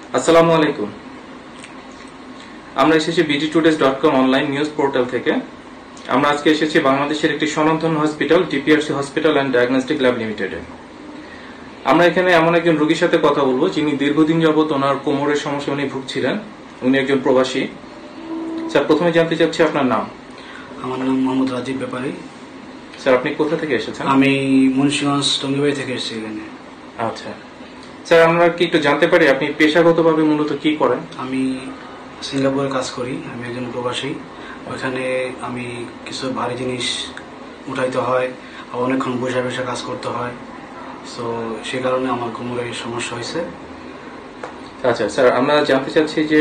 আসসালামু আলাইকুম। আমরা এসেছি bgtodays.com অনলাইন নিউজ পোর্টাল থেকে। আমরা আজকে এসেছি বাংলাদেশের একটি স্বনামধন্য hospital DPRC hospital and diagnostic lab লিমিটেডে। আমরা এখানে এমন একজন রোগীর সাথে কথা বলবো যিনি দীর্ঘদিন যাবত ওনার কোমরের সমস্যা উনি ভুগছিলেন। উনি একজন প্রবাসী। স্যার, প্রথমে জানতে চাচ্ছি আপনার নাম। আমার নাম মোহাম্মদ রাজীব ব্যাপারী। স্যার, আপনি কোথা থেকে এসেছেন? আমি মুন্সিগঞ্জ টঙ্গিবাড়ি থেকে এসেছি এখানে। আচ্ছা স্যার, আমরা কি একটু জানতে পারি আপনি পেশাগতভাবে মূলত কি করেন? আমি সিঙ্গাপুরে কাজ করি। আমি একজন প্রবাসী। ওইখানে আমি কিছু ভারী জিনিস উঠাইতে হয়, আর অনেকক্ষণ বসে বসে কাজ করতে হয়। সো সে কারণে আমার কোমরে সমস্যা হয়েছে। আচ্ছা স্যার, আমরা জানতে চাচ্ছি যে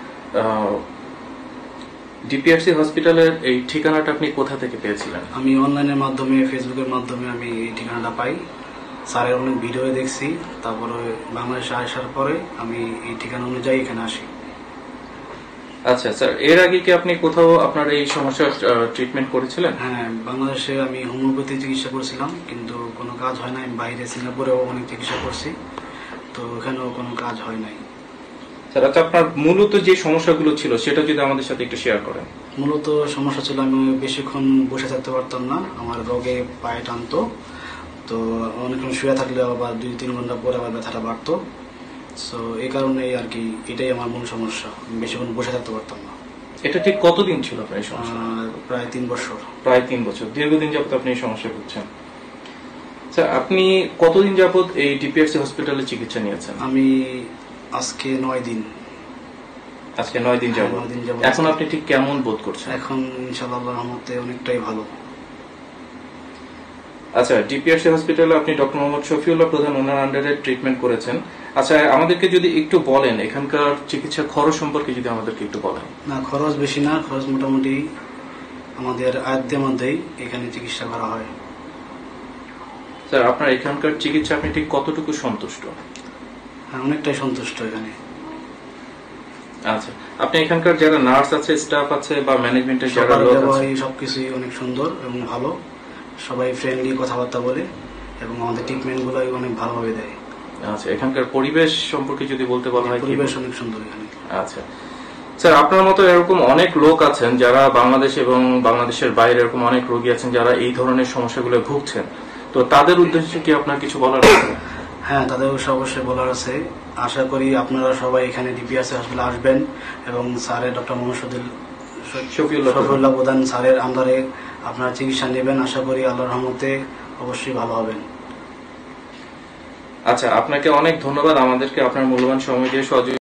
ডিপিআরসি হসপিটালের এই ঠিকানাটা আপনি কোথা থেকে পেয়েছিলেন? আমি অনলাইনের মাধ্যমে, ফেসবুকের মাধ্যমে আমি এই ঠিকানাটা পাই। স্যারের অনেক ভিডিও দেখছি, তারপরে বাংলাদেশে আসার পরে আমি এই ঠিকানা অনুযায়ী এখানে আসি। আচ্ছা স্যার, এর আগে কি আপনি কোথাও আপনার এই সমস্যার ট্রিটমেন্ট করেছিলেন? হ্যাঁ, বাংলাদেশে আমি হোমিওপ্যাথি চিকিৎসা করছিলাম, কিন্তু কোনো কাজ হয় নাই। বাইরে সিঙ্গাপুরেও অনেক চিকিৎসা করছি, তো ওখানেও কোনো কাজ হয় নাই। স্যার, আচ্ছা আপনার মূলত যে সমস্যাগুলো ছিল সেটা যদি আমাদের সাথে একটু শেয়ার করেন। মূলত সমস্যা ছিল আমি বেশিক্ষণ বসে থাকতে পারতাম না, আমার রোগে পায়ে টানতো। তো অনেকক্ষণ শুয়ে থাকলে আবার 2-3 ঘন্টা পরে আবার ব্যথাটা বাড়তো। সো এই কারণেই আর কি, এটাই আমার মূল সমস্যা। আমি বেশিক্ষণ বসে থাকতে পারতাম না। এটা ঠিক কতদিন ছিল আপনার এই সমস্যা? প্রায় 3 বছর। প্রায় 3 বছর, দীর্ঘদিন যাবত আপনি এই সমস্যা ভুগছেন। স্যার, আপনি কতদিন যাবত এই ডিপিআরসি হসপিটালে চিকিৎসা নিয়েছেন? আমি আজকে 9 দিন। আজকে 9 দিন যাবত। 9 দিন যাবত। এখন আপনি ঠিক কেমন বোধ করছেন? এখন ইনশাআল্লাহ আল্লাহর রহমতে অনেকটাই ভালো। আচ্ছা, ডিপিআরসি হসপিটালে আপনি ডক্টর মোহাম্মদ শফিউল্লাহ প্রধান ওনার আন্ডারে ট্রিটমেন্ট করেছেন। আচ্ছা, আমাদেরকে যদি একটু বলেন এখানকার চিকিৎসা খরচ সম্পর্কে যদি আমাদেরকে একটু বলেন। না, খরচ বেশি না, খরচ মোটামুটি আমাদের আয়ত্তের মধ্যেই এখানে চিকিৎসা করা হয়। স্যার, আপনার এখানকার চিকিৎসা আপনি ঠিক কতটুকু সন্তুষ্ট? হ্যাঁ, অনেকটাই সন্তুষ্ট এখানে। আচ্ছা, আপনি এখানকার যারা নার্স আছে, স্টাফ আছে বা ম্যানেজমেন্টের যারা লোক আছে, সবকিছুই অনেক সুন্দর এবং ভালো। সবাই ফ্রেন্ডলি কথাবার্তা বলে এবং আমাদের ট্রিটমেন্ট গুলো অনেক ভালোভাবে দেয়। আচ্ছা, এখানকার পরিবেশ সম্পর্কে যদি বলতে বলা হয়? পরিবেশ অনেক সুন্দর এখানে। আচ্ছা স্যার, আপনার মতো এরকম অনেক লোক আছেন যারা বাংলাদেশ এবং বাংলাদেশের বাইরে এরকম অনেক রোগী আছেন যারা এই ধরনের সমস্যাগুলো ভুগছেন। তো তাদের উদ্দেশ্যে কি আপনার কিছু বলার আছে? হ্যাঁ, তাদের অবশ্যই বলার আছে। আশা করি আপনারা সবাই এখানে ডিপিআরসি হসপিটালে আসবেন এবং স্যারের ডক্টর মোহাম্মদ শফিউল্লাহ প্রধান স্যারের আন্ডারে আপনারা চিকিৎসা নেবেন। আশা করি আল্লাহর রহমতে অবশ্যই ভালো হবেন। আচ্ছা, আপনাকে অনেক ধন্যবাদ আমাদেরকে আপনার মূল্যবান সময় দিয়ে সহযোগিতা